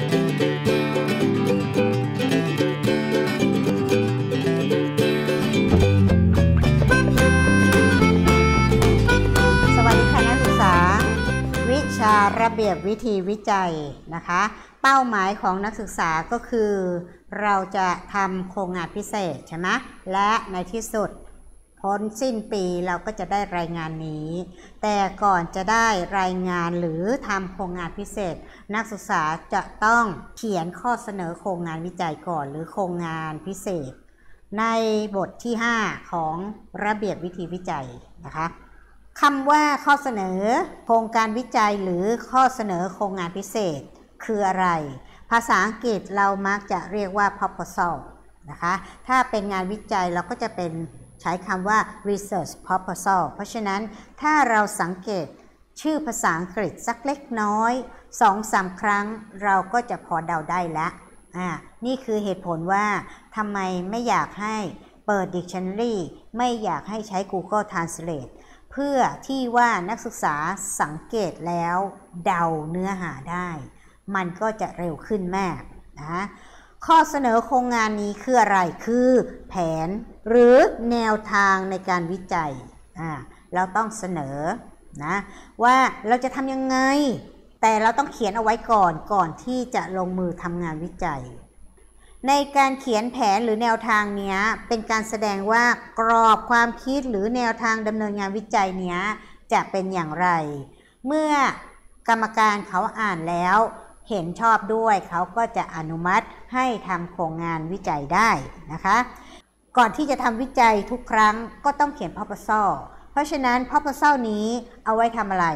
ระเบียบวิธีวิจัยนะคะเป้าหมายของนักศึกษาก็คือเราจะทำโครงงานพิเศษใช่ไหมและในที่สุดพ้นสิ้นปีเราก็จะได้รายงานนี้แต่ก่อนจะได้รายงานหรือทำโครงงานพิเศษนักศึกษาจะต้องเขียนข้อเสนอโครงงานวิจัยก่อนหรือโครงงานพิเศษในบทที่5ของระเบียบวิธีวิจัยนะคะคำว่าข้อเสนอโครงการวิจัยหรือข้อเสนอโครงงานพิเศษคืออะไรภาษาอังกฤษเรามักจะเรียกว่า proposal นะคะถ้าเป็นงานวิจัยเราก็จะเป็นใช้คำว่า research proposal เพราะฉะนั้นถ้าเราสังเกตชื่อภาษาอังกฤษสักเล็กน้อย 2-3 ครั้งเราก็จะพอเดาได้แล้วนี่คือเหตุผลว่าทำไมไม่อยากให้เปิด dictionary ไม่อยากให้ใช้ Google Translateเพื่อที่ว่านักศึกษาสังเกตแล้วเดาเนื้อหาได้มันก็จะเร็วขึ้นมากนะข้อเสนอโครงงานนี้คืออะไรคือแผนหรือแนวทางในการวิจัยเราต้องเสนอนะว่าเราจะทำยังไงแต่เราต้องเขียนเอาไว้ก่อนที่จะลงมือทำงานวิจัยในการเขียนแผนหรือแนวทางเนี้ยเป็นการแสดงว่ากรอบความคิดหรือแนวทางดำเนินงานวิจัยเนี้ยจะเป็นอย่างไรเมื่อกรรมการเขาอ่านแล้วเห็นชอบด้วยเขาก็จะอนุมัติให้ทำโครงงานวิจัยได้นะคะก่อนที่จะทำวิจัยทุกครั้งก็ต้องเขียน proposal เพราะฉะนั้น proposal นี้เอาไว้ทำอะไร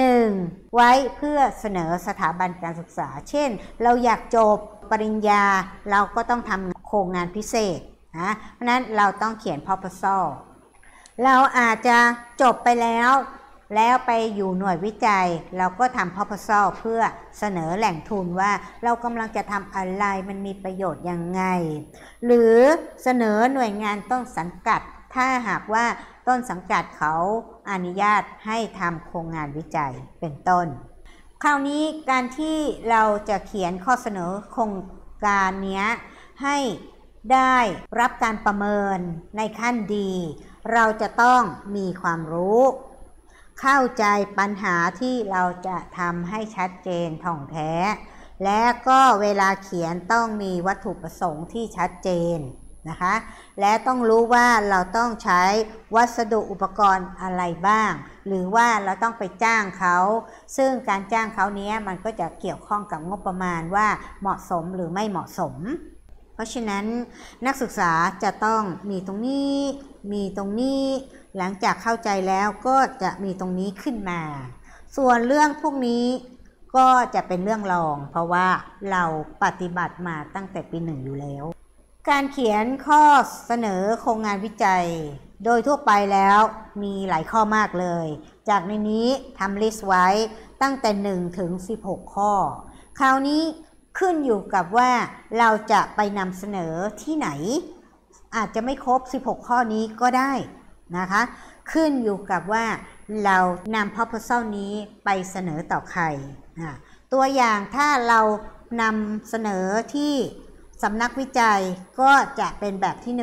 1. ไว้เพื่อเสนอสถาบันการศึกษาเช่นเราอยากจบปริญญาเราก็ต้องทำโครงงานพิเศษนะเพราะนั้นเราต้องเขียน proposal เราอาจจะจบไปแล้วไปอยู่หน่วยวิจัยเราก็ทำ proposal เพื่อเสนอแหล่งทุนว่าเรากำลังจะทำอะไรมันมีประโยชน์ยังไงหรือเสนอหน่วยงานต้นสังกัดถ้าหากว่าต้นสังกัดเขาอนุญาตให้ทำโครงงานวิจัยเป็นต้นคราวนี้การที่เราจะเขียนข้อเสนอโครงการนี้ให้ได้รับการประเมินในขั้นดีเราจะต้องมีความรู้เข้าใจปัญหาที่เราจะทำให้ชัดเจนท่องแท้และก็เวลาเขียนต้องมีวัตถุประสงค์ที่ชัดเจนนะคะและต้องรู้ว่าเราต้องใช้วัสดุอุปกรณ์อะไรบ้างหรือว่าเราต้องไปจ้างเขาซึ่งการจ้างเขาเนี้ยมันก็จะเกี่ยวข้องกับงบประมาณว่าเหมาะสมหรือไม่เหมาะสมเพราะฉะนั้นนักศึกษาจะต้องมีตรงนี้มีตรงนี้หลังจากเข้าใจแล้วก็จะมีตรงนี้ขึ้นมาส่วนเรื่องพวกนี้ก็จะเป็นเรื่องรองเพราะว่าเราปฏิบัติมาตั้งแต่ปี1อยู่แล้วการเขียนข้อเสนอโครงงานวิจัยโดยทั่วไปแล้วมีหลายข้อมากเลยจากในนี้ทำลิสต์ไว้ตั้งแต่1ถึง16ข้อคราวนี้ขึ้นอยู่กับว่าเราจะไปนำเสนอที่ไหนอาจจะไม่ครบ16ข้อนี้ก็ได้นะคะขึ้นอยู่กับว่าเรานำ proposal นี้ไปเสนอต่อใครตัวอย่างถ้าเรานำเสนอที่สำนักวิจัยก็จะเป็นแบบที่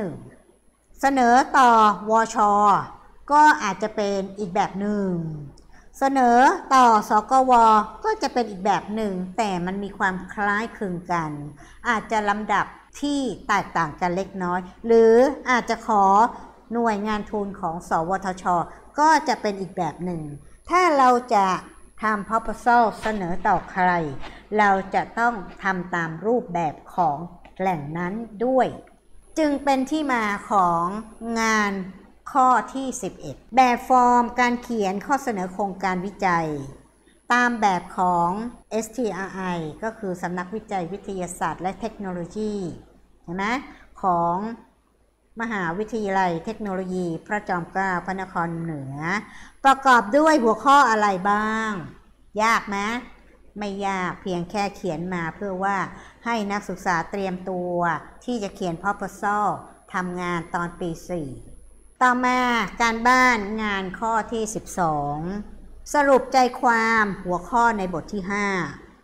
1เสนอต่อวช.ก็อาจจะเป็นอีกแบบหนึ่งเสนอต่อสกว.ก็จะเป็นอีกแบบหนึ่งแต่มันมีความคล้ายคลึงกันอาจจะลำดับที่แตกต่างกันเล็กน้อยหรืออาจจะขอหน่วยงานทุนของสวทช.ก็จะเป็นอีกแบบหนึ่งถ้าเราจะทำ proposal เสนอต่อใครเราจะต้องทำตามรูปแบบของแหล่งนั้นด้วยจึงเป็นที่มาของงานข้อที่11แบบฟอร์มการเขียนข้อเสนอโครงการวิจัยตามแบบของ STRI ก็คือสำนักวิจัยวิทยาศาสตร์และเทคโนโลยีใช่ไหมของมหาวิทยาลัยเทคโนโลยีพระจอมเกล้าพระนครเหนือประกอบด้วยหัวข้ออะไรบ้างยากไหมไม่ยากเพียงแค่เขียนมาเพื่อว่าให้นักศึกษาเตรียมตัวที่จะเขียน proposal ทำงานตอนปี4ต่อมาการบ้านงานข้อที่12สรุปใจความหัวข้อในบทที่5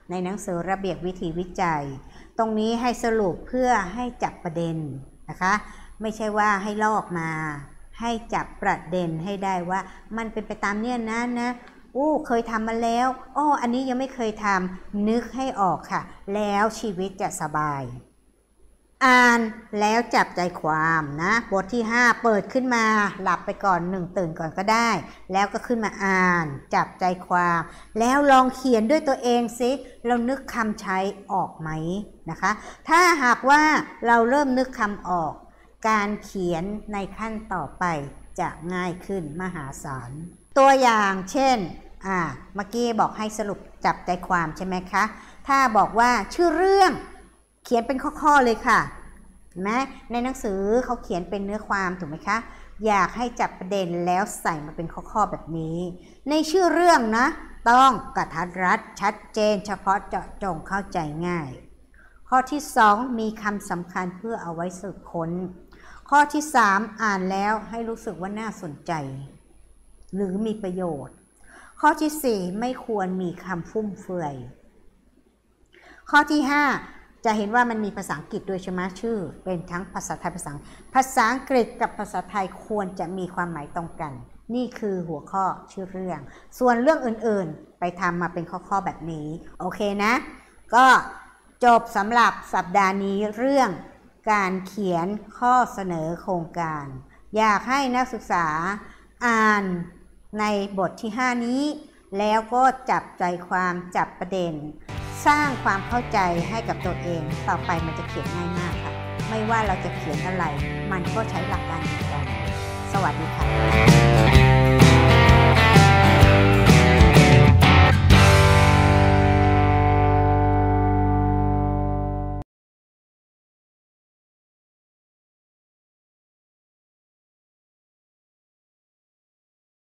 ในหนังสือระเบียบวิธีวิจัยตรงนี้ให้สรุปเพื่อให้จับประเด็นนะคะไม่ใช่ว่าให้ลอกมาให้จับประเด็นให้ได้ว่ามันเป็นไปตามเนี่ยนะเคยทำมาแล้วอันนี้ยังไม่เคยทำนึกให้ออกค่ะแล้วชีวิตจะสบายอ่านแล้วจับใจความนะบทที่5เปิดขึ้นมาหลับไปก่อน1ตื่นก่อนก็ได้แล้วก็ขึ้นมาอ่านจับใจความแล้วลองเขียนด้วยตัวเองสิเรานึกคำใช้ออกไหมนะคะถ้าหากว่าเราเริ่มนึกคำออกการเขียนในขั้นต่อไปจะง่ายขึ้นมหาศาลตัวอย่างเช่นเมื่อกี้บอกให้สรุปจับใจความใช่ไหมคะถ้าบอกว่าชื่อเรื่องเขียนเป็นข้อๆเลยค่ะเห็นไหมในหนังสือเขาเขียนเป็นเนื้อความถูกไหมคะอยากให้จับประเด็นแล้วใส่มาเป็นข้อๆแบบนี้ในชื่อเรื่องนะต้องกระทัดรัดชัดเจนเฉพาะเจาะจงเข้าใจง่ายข้อที่2มีคำสำคัญเพื่อเอาไว้สืบค้นข้อที่3อ่านแล้วให้รู้สึกว่าน่าสนใจหรือมีประโยชน์ข้อที่4ไม่ควรมีคำฟุ่มเฟือยข้อที่5จะเห็นว่ามันมีภาษาอังกฤษด้วยใช่ไหมชื่อเป็นทั้งภาษาไทยภาษาอังกฤษกับภาษาไทยควรจะมีความหมายตรงกันนี่คือหัวข้อชื่อเรื่องส่วนเรื่องอื่นๆไปทำมาเป็นข้อๆแบบนี้โอเคนะก็จบสำหรับสัปดาห์นี้เรื่องการเขียนข้อเสนอโครงการอยากให้นักศึกษาอ่านในบทที่5นี้แล้วก็จับใจความจับประเด็นสร้างความเข้าใจให้กับตัวเองต่อไปมันจะเขียนง่ายมากค่ะไม่ว่าเราจะเขียนอะไรมันก็ใช้หลักการเดียวกันสวัสดีค่ะ